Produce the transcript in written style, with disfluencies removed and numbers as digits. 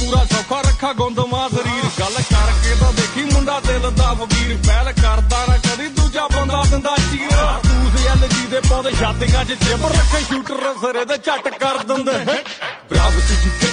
ਪੂਰਾ ਸੌਖਾ ਰੱਖਾ ਗੁੰਦਮਾ ਸਰੀਰ ਗੱਲ ਕਰਕੇ ਤਾਂ ਦੇਖੀ ਮੁੰਡਾ ਦਿਲ ਦਾ ਫਕੀਰ ਪਹਿਲ ਕਰਦਾ ਨਾ ਕਦੀ ਦੂਜਾ ਬੰਦਾ ਦਿੰਦਾ ਚੀਰ ਤੂੰ ਐਲਜੀ ਦੇ ਪੌਦੇ ਛਾਤੀਆਂ 'ਚ ਚਿੱਬ ਰੱਖੇ ਸ਼ੂਟਰ ਸਿਰੇ ਤੇ ਝੱਟ ਕਰ ਦਿੰਦੇ ਬਰਾਬਰ